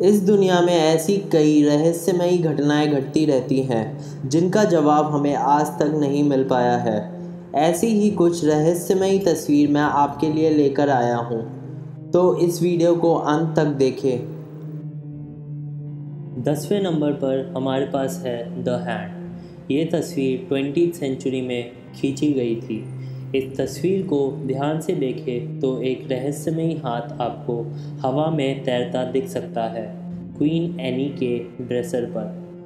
इस दुनिया में ऐसी कई रहस्यमयी घटनाएं घटती रहती हैं जिनका जवाब हमें आज तक नहीं मिल पाया है। ऐसी ही कुछ रहस्यमयी तस्वीर मैं आपके लिए लेकर आया हूँ, तो इस वीडियो को अंत तक देखें। 10वें नंबर पर हमारे पास है द हैंड। ये तस्वीर 20th सेंचुरी में खींची गई थी। इस तस्वीर को ध्यान से देखें तो एक रहस्यमयी हाथ आपको हवा में तैरता दिख सकता है, क्वीन एनी के ड्रेसर पर।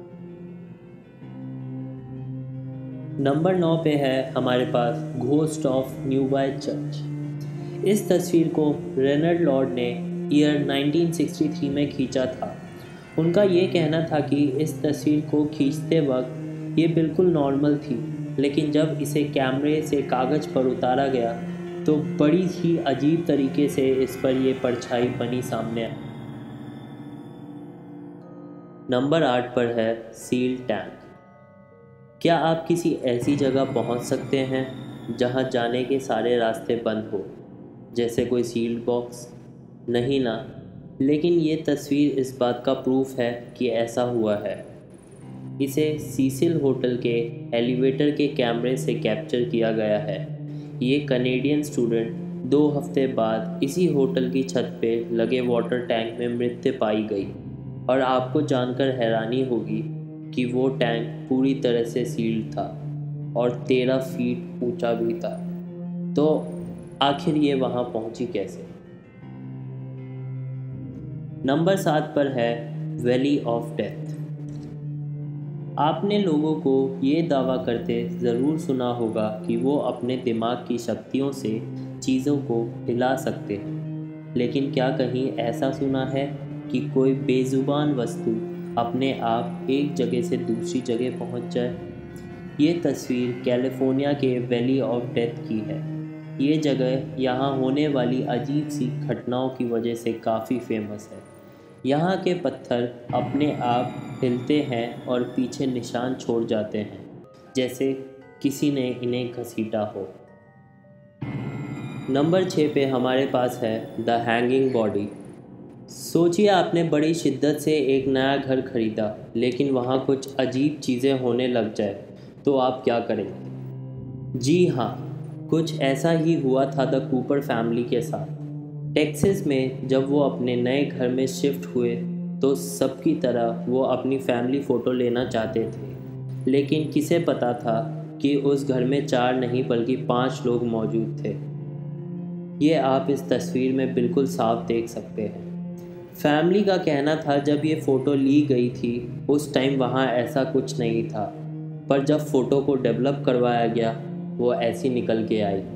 नंबर 9 पे है हमारे पास घोस्ट ऑफ न्यूबाई चर्च। इस तस्वीर को रेनल्ड लॉर्ड ने ईयर 1963 में खींचा था। उनका ये कहना था कि इस तस्वीर को खींचते वक्त ये बिल्कुल नॉर्मल थी, लेकिन जब इसे कैमरे से कागज़ पर उतारा गया तो बड़ी ही अजीब तरीके से इस पर ये परछाई बनी सामने आई। नंबर 8 पर है सील टैंक। क्या आप किसी ऐसी जगह पहुंच सकते हैं जहां जाने के सारे रास्ते बंद हो, जैसे कोई सील्ड बॉक्स? नहीं ना, लेकिन ये तस्वीर इस बात का प्रूफ है कि ऐसा हुआ है। इसे सीसिल होटल के एलिवेटर के कैमरे से कैप्चर किया गया है। ये कनेडियन स्टूडेंट 2 हफ्ते बाद इसी होटल की छत पे लगे वाटर टैंक में मृत पाई गई, और आपको जानकर हैरानी होगी कि वो टैंक पूरी तरह से सील्ड था और 13 फीट ऊंचा भी था। तो आखिर ये वहाँ पहुँची कैसे? नंबर 7 पर है वैली ऑफ डेथ। आपने लोगों को ये दावा करते ज़रूर सुना होगा कि वो अपने दिमाग की शक्तियों से चीज़ों को हिला सकते हैं, लेकिन क्या कहीं ऐसा सुना है कि कोई बेज़ुबान वस्तु अपने आप एक जगह से दूसरी जगह पहुंच जाए? ये तस्वीर कैलिफोर्निया के वैली ऑफ डेथ की है। ये जगह यहाँ होने वाली अजीब सी घटनाओं की वजह से काफ़ी फेमस है। यहाँ के पत्थर अपने आप हिलते हैं और पीछे निशान छोड़ जाते हैं, जैसे किसी ने इन्हें घसीटा हो। नंबर 6 पे हमारे पास है द हैंगिंग बॉडी। सोचिए आपने बड़ी शिद्दत से एक नया घर खरीदा, लेकिन वहाँ कुछ अजीब चीज़ें होने लग जाए, तो आप क्या करेंगे? जी हाँ, कुछ ऐसा ही हुआ था द कूपर फैमिली के साथ। टेक्सास में जब वो अपने नए घर में शिफ्ट हुए तो सबकी तरह वो अपनी फैमिली फ़ोटो लेना चाहते थे, लेकिन किसे पता था कि उस घर में 4 नहीं बल्कि 5 लोग मौजूद थे। ये आप इस तस्वीर में बिल्कुल साफ देख सकते हैं। फैमिली का कहना था जब ये फ़ोटो ली गई थी उस टाइम वहाँ ऐसा कुछ नहीं था, पर जब फ़ोटो को डेवलप करवाया गया वो ऐसी निकल के आई।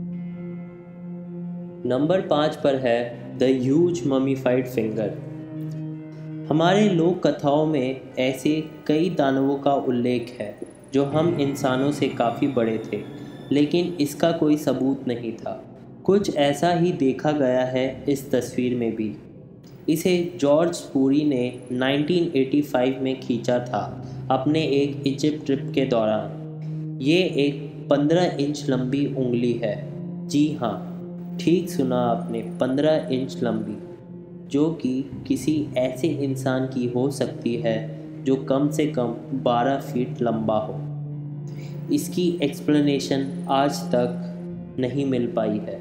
नंबर 5 पर है द ह्यूज ममीफाइड फिंगर। हमारे लोक कथाओं में ऐसे कई दानवों का उल्लेख है जो हम इंसानों से काफ़ी बड़े थे, लेकिन इसका कोई सबूत नहीं था। कुछ ऐसा ही देखा गया है इस तस्वीर में भी। इसे जॉर्ज पूरी ने 1985 में खींचा था अपने एक इजिप्ट ट्रिप के दौरान। ये एक 15 इंच लंबी उंगली है। जी हाँ, ठीक सुना आपने, 15 इंच लंबी, जो कि किसी ऐसे इंसान की हो सकती है जो कम से कम 12 फीट लंबा हो। इसकी एक्सप्लेनेशन आज तक नहीं मिल पाई है।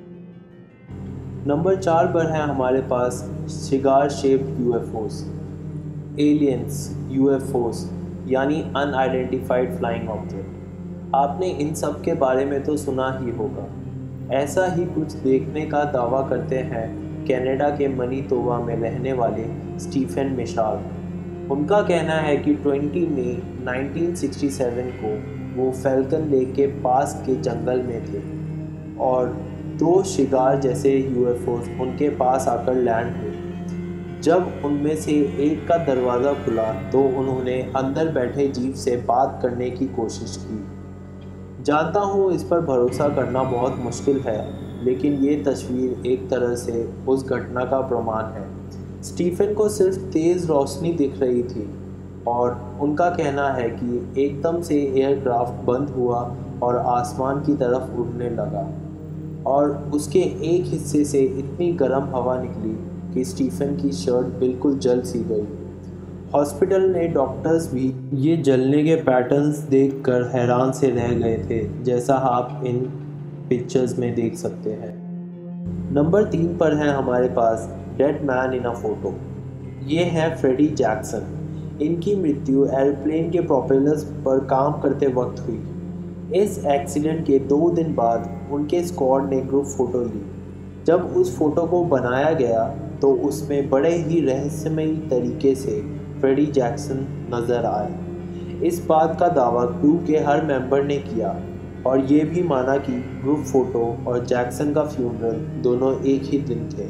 नंबर 4 पर है हमारे पास cigar shaped UFOs. Aliens, UFOs यानी अनआइडेंटिफाइड फ्लाइंग ऑब्जेक्ट। आपने इन सब के बारे में तो सुना ही होगा। ऐसा ही कुछ देखने का दावा करते हैं कनाडा के मनीतोबा में रहने वाले स्टीफन मिशाल। उनका कहना है कि 20 मई 1967 को वो फैल्कन लेक के पास के जंगल में थे और 2 शिगार जैसे यूएफओस उनके पास आकर लैंड हुए। जब उनमें से एक का दरवाज़ा खुला तो उन्होंने अंदर बैठे जीव से बात करने की कोशिश की। जानता हूँ इस पर भरोसा करना बहुत मुश्किल है, लेकिन ये तस्वीर एक तरह से उस घटना का प्रमाण है। स्टीफन को सिर्फ तेज़ रोशनी दिख रही थी और उनका कहना है कि एकदम से एयरक्राफ्ट बंद हुआ और आसमान की तरफ उड़ने लगा और उसके एक हिस्से से इतनी गर्म हवा निकली कि स्टीफन की शर्ट बिल्कुल जल सी गई। हॉस्पिटल में डॉक्टर्स भी ये जलने के पैटर्न्स देखकर हैरान से रह गए थे, जैसा आप इन पिक्चर्स में देख सकते हैं। नंबर 3 पर है हमारे पास dead man in a photo. ये है फ्रेडी जैक्सन। इनकी मृत्यु एयरप्लेन के प्रोपेलर्स पर काम करते वक्त हुई। इस एक्सीडेंट के 2 दिन बाद उनके स्क्वाड ने ग्रुप फ़ोटो ली। जब उस फोटो को बनाया गया तो उसमें बड़े ही रहस्यमयी तरीके से फ्रेडी जैक्सन नज़र आए। इस बात का दावा क्रू के हर मेंबर ने किया और ये भी माना कि ग्रुप फ़ोटो और जैक्सन का फ्यूनरल दोनों एक ही दिन थे।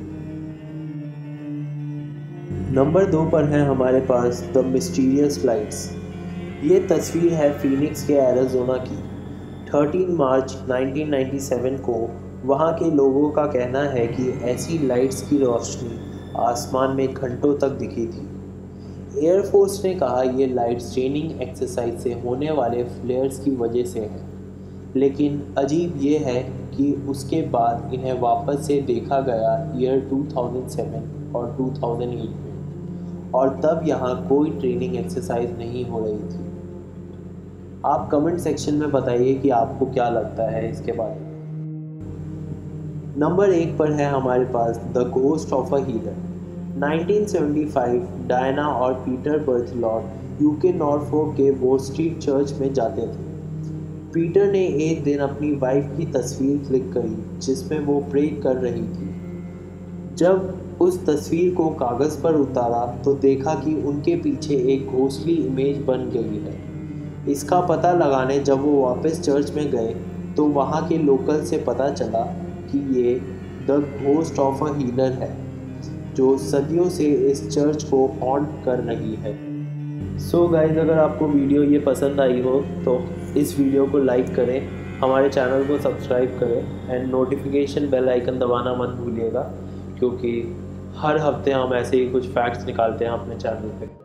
नंबर 2 पर है हमारे पास द मिस्टीरियस लाइट्स। ये तस्वीर है फीनिक्स के एरिज़ोना की। 13 मार्च 1997 को वहाँ के लोगों का कहना है कि ऐसी लाइट्स की रोशनी आसमान में घंटों तक दिखी थी। एयरफोर्स ने कहा ये लाइट्स ट्रेनिंग एक्सरसाइज से होने वाले फ्लेयर्स की वजह से हैं, लेकिन अजीब ये है कि उसके बाद इन्हें वापस से देखा गया ईयर 2007 और 2008 में, और तब यहाँ कोई ट्रेनिंग एक्सरसाइज नहीं हो रही थी। आप कमेंट सेक्शन में बताइए कि आपको क्या लगता है इसके बारे में। नंबर 1 पर है हमारे पास the ghost of a healer. 1975 Diana और पीटर बर्थलॉट यूके नॉर्फोक के वोर स्ट्रीट चर्च में जाते थे। पीटर ने एक दिन अपनी वाइफ की तस्वीर क्लिक करी जिसमें वो प्रे कर रही थी। जब उस तस्वीर को कागज़ पर उतारा तो देखा कि उनके पीछे एक घोस्टली इमेज बन गई है। इसका पता लगाने जब वो वापस चर्च में गए तो वहाँ के लोकल से पता चला कि ये the ghost of a healer है जो सदियों से इस चर्च को हॉन्ट कर रही है। सो गाइज, अगर आपको वीडियो ये पसंद आई हो तो इस वीडियो को लाइक करें, हमारे चैनल को सब्सक्राइब करें एंड नोटिफिकेशन बेल आइकन दबाना मत भूलिएगा, क्योंकि हर हफ्ते हम ऐसे ही कुछ फैक्ट्स निकालते हैं अपने चैनल पे।